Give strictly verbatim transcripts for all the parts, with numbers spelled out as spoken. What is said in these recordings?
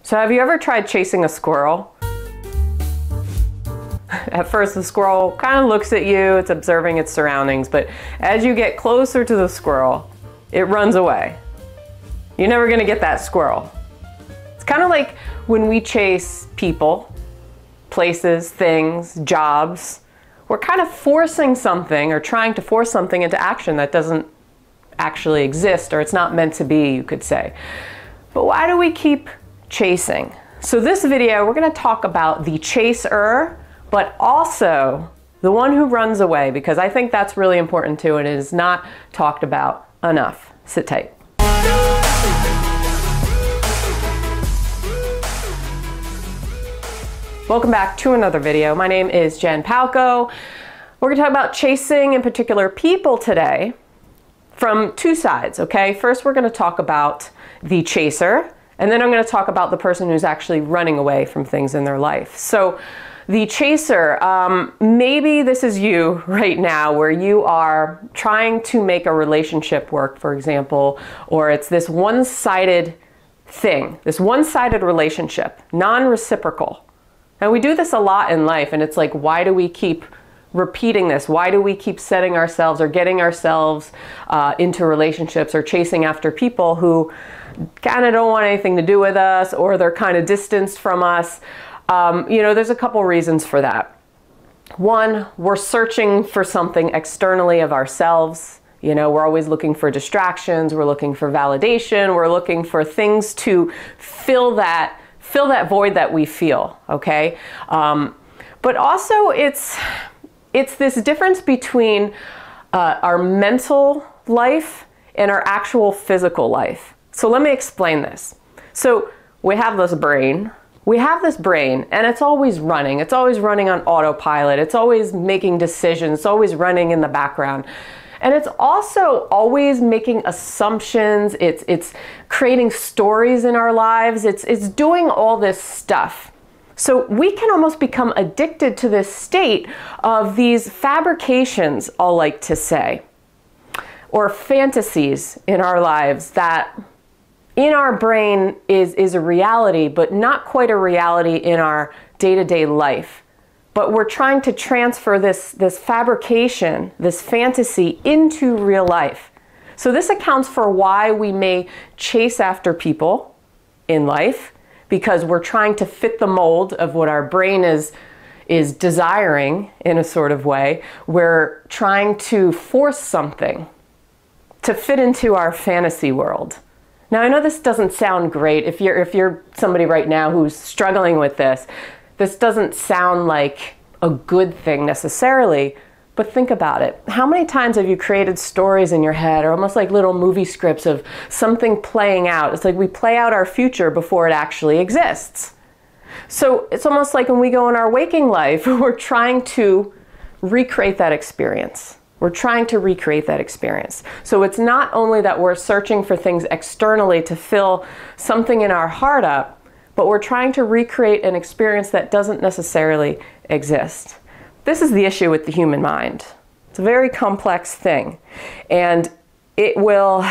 So have you ever tried chasing a squirrel? At first the squirrel kind of looks at you, it's observing its surroundings, but as you get closer to the squirrel, it runs away. You're never gonna get that squirrel. It's kind of like when we chase people, places, things, jobs. We're kind of forcing something or trying to force something into action that doesn't actually exist, or it's not meant to be, you could say. But why do we keep chasing? So this video, we're gonna talk about the chaser, but also the one who runs away, because I think that's really important too, and it is not talked about enough. Sit tight. Welcome back to another video. My name is Jen Palco. We're gonna talk about chasing, in particular, people today from two sides, okay? First, we're gonna talk about the chaser, and then I'm gonna talk about the person who's actually running away from things in their life. So the chaser, um, maybe this is you right now where you are trying to make a relationship work, for example, or it's this one-sided thing, this one-sided relationship, non-reciprocal. And we do this a lot in life, and it's like, why do we keep repeating this? Why do we keep setting ourselves or getting ourselves uh, into relationships or chasing after people who kind of don't want anything to do with us, or they're kind of distanced from us? Um, you know, there's a couple reasons for that. One, we're searching for something externally of ourselves. You know, we're always looking for distractions, we're looking for validation, we're looking for things to fill that, fill that void that we feel, okay? Um, but also it's, it's this difference between uh, our mental life and our actual physical life. So let me explain this. So we have this brain, We have this brain, and it's always running. It's always running on autopilot. It's always making decisions. It's always running in the background. And it's also always making assumptions. It's, it's creating stories in our lives. It's, it's doing all this stuff. So we can almost become addicted to this state of these fabrications, I'll like to say, or fantasies in our lives that in our brain is, is a reality, but not quite a reality in our day-to-day life. But we're trying to transfer this, this fabrication, this fantasy into real life. So this accounts for why we may chase after people in life, because we're trying to fit the mold of what our brain is, is desiring in a sort of way. We're trying to force something to fit into our fantasy world. Now, I know this doesn't sound great. If you're, if you're somebody right now who's struggling with this, this doesn't sound like a good thing necessarily, but think about it. How many times have you created stories in your head, or almost like little movie scripts of something playing out? It's like we play out our future before it actually exists. So it's almost like when we go in our waking life, we're trying to recreate that experience. We're trying to recreate that experience. So it's not only that we're searching for things externally to fill something in our heart up, but we're trying to recreate an experience that doesn't necessarily exist. This is the issue with the human mind. It's a very complex thing, and it will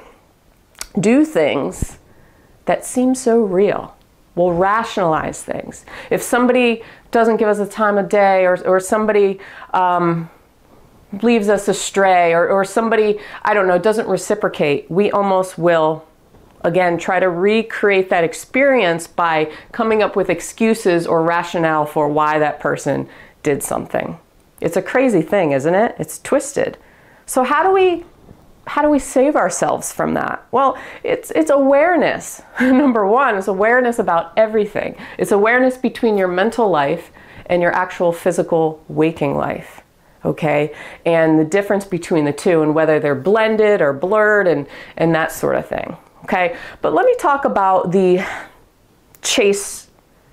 do things that seem so real. We'll rationalize things. If somebody doesn't give us a time of day, or, or somebody um, leaves us astray, or, or somebody, I don't know, doesn't reciprocate, we almost will, again, try to recreate that experience by coming up with excuses or rationale for why that person did something. It's a crazy thing, isn't it? It's twisted. So how do we, how do we save ourselves from that? Well, it's, it's awareness. Number one is awareness about everything. It's awareness between your mental life and your actual physical waking life. Okay, and the difference between the two, and whether they're blended or blurred, and, and that sort of thing. Okay, but let me talk about the chase,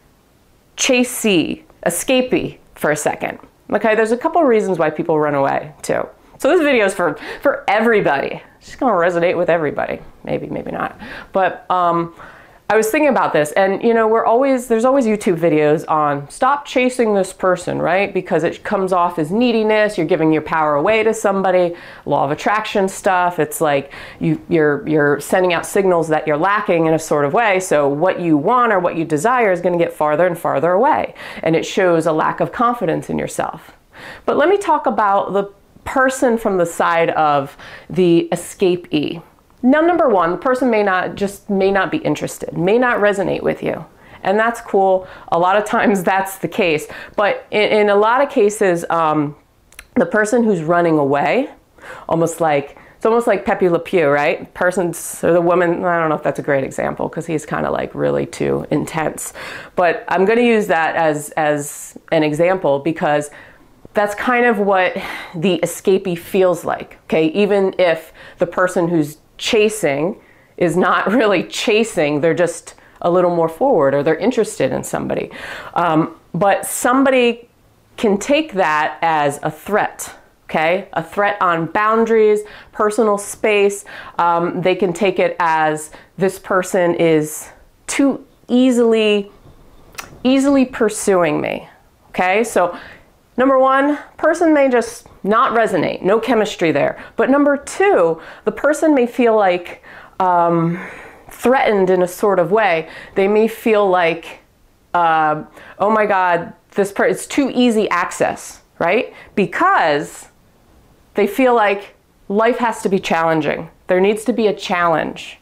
chasee, escapee for a second. Okay, there's a couple of reasons why people run away too. So this video is for, for everybody. It's just gonna resonate with everybody. Maybe, maybe not. But um, I was thinking about this, and you know, we're always, there's always YouTube videos on stop chasing this person, right? Because it comes off as neediness, you're giving your power away to somebody, law of attraction stuff. It's like you, you're, you're sending out signals that you're lacking in a sort of way. So what you want or what you desire is going to get farther and farther away. And it shows a lack of confidence in yourself. But let me talk about the person from the side of the escapee. Now, number one, the person may not just may not be interested, may not resonate with you. And that's cool. A lot of times that's the case. But in, in a lot of cases, um, the person who's running away, almost like, it's almost like Pepe Le Pew, right? Person's, or the woman, I don't know if that's a great example because he's kind of like really too intense. But I'm going to use that as, as an example because that's kind of what the escapee feels like, okay? Even if the person who's chasing is not really chasing, they're just a little more forward or they're interested in somebody. Um, but somebody can take that as a threat, okay? A threat on boundaries, personal space. Um, they can take it as this person is too easily, easily pursuing me, okay? So number one, person may just not resonate, no chemistry there. But number two, the person may feel like um, threatened in a sort of way. They may feel like, uh, oh my God, this per it's too easy access, right? Because they feel like life has to be challenging. There needs to be a challenge,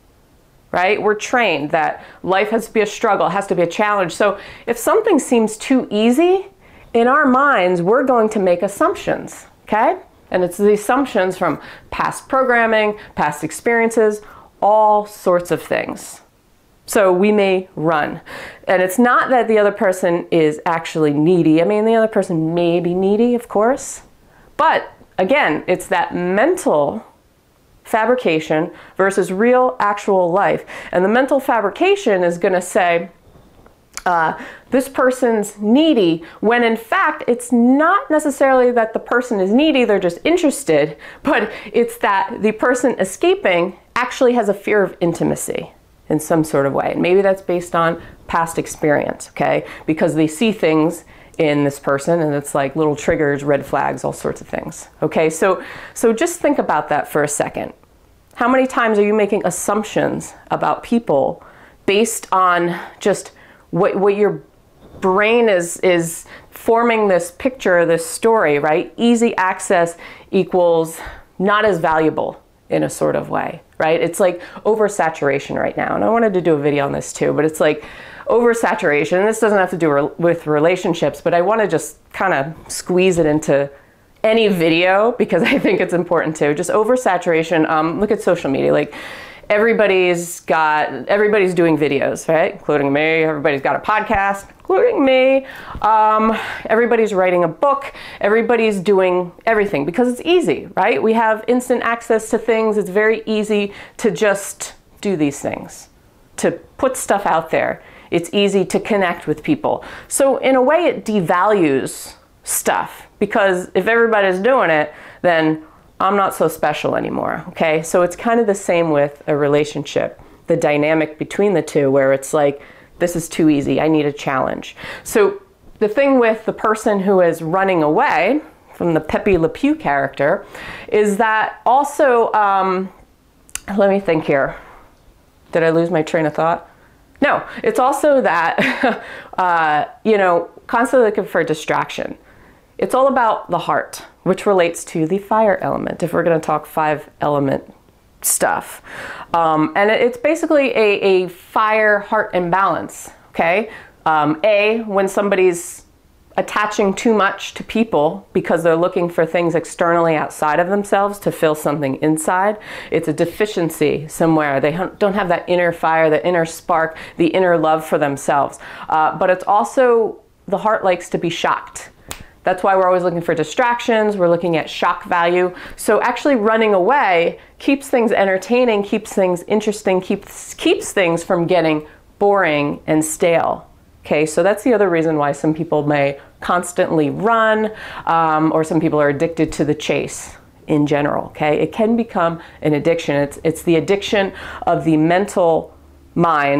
right? We're trained that life has to be a struggle, it has to be a challenge. So if something seems too easy, in our minds, we're going to make assumptions, okay? And it's the assumptions from past programming, past experiences, all sorts of things. So we may run. And it's not that the other person is actually needy. I mean, the other person may be needy, of course. But again, it's that mental fabrication versus real, actual life. And the mental fabrication is going to say, Uh, this person's needy, when in fact it's not necessarily that the person is needy, they're just interested, but it's that the person escaping actually has a fear of intimacy in some sort of way. And maybe that's based on past experience, okay? Because they see things in this person and it's like little triggers, red flags, all sorts of things, okay? So, so just think about that for a second. How many times are you making assumptions about people based on just What, what your brain is, is forming this picture, this story, right? Easy access equals not as valuable in a sort of way, right? It's like oversaturation right now. And I wanted to do a video on this too, but it's like oversaturation. And this doesn't have to do re with relationships, but I want to just kind of squeeze it into any video because I think it's important too. Just oversaturation. Um, look at social media. Like, Everybody's got, everybody's doing videos, right? Including me. Everybody's got a podcast, including me. Um, everybody's writing a book. Everybody's doing everything because it's easy, right? We have instant access to things. It's very easy to just do these things, to put stuff out there. It's easy to connect with people. So in a way, it devalues stuff because if everybody's doing it, then I'm not so special anymore, okay? So it's kind of the same with a relationship, the dynamic between the two where it's like, this is too easy, I need a challenge. So the thing with the person who is running away from the Pepe Le Pew character is that also, um, let me think here. Did I lose my train of thought? No, it's also that, uh, you know, constantly looking for distraction. It's all about the heart, which relates to the fire element, if we're going to talk five element stuff. Um, and it's basically a, a fire heart imbalance, okay? Um, A, when somebody's attaching too much to people because they're looking for things externally outside of themselves to fill something inside, it's a deficiency somewhere. They don't have that inner fire, the inner spark, the inner love for themselves. Uh, but it's also, the heart likes to be shocked. That's why we're always looking for distractions. We're looking at shock value. So actually running away keeps things entertaining, keeps things interesting, keeps, keeps things from getting boring and stale. Okay, so that's the other reason why some people may constantly run, um, or some people are addicted to the chase in general, okay? It can become an addiction. It's, it's the addiction of the mental mind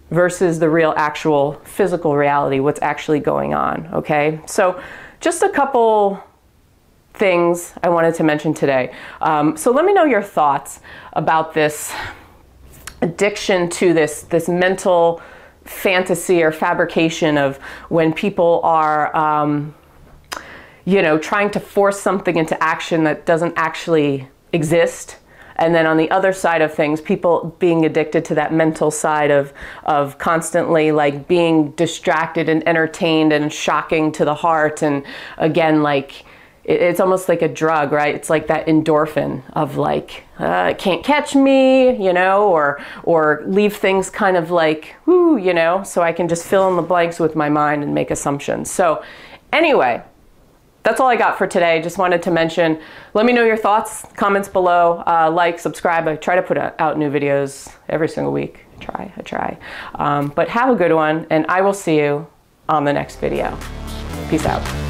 versus the real actual physical reality, what's actually going on, okay? So just a couple things I wanted to mention today. Um, so let me know your thoughts about this addiction to this, this mental fantasy or fabrication of when people are, um, you know, trying to force something into action that doesn't actually exist. And then on the other side of things, people being addicted to that mental side of, of constantly like being distracted and entertained and shocking to the heart. And again, like, it, it's almost like a drug, right? It's like that endorphin of like, uh, it can't catch me, you know, or, or leave things kind of like, whoo, you know, so I can just fill in the blanks with my mind and make assumptions. So anyway, that's all I got for today. Just wanted to mention, let me know your thoughts, comments below, uh, like, subscribe. I try to put out new videos every single week. I try, I try. Um, but have a good one, and I will see you on the next video. Peace out.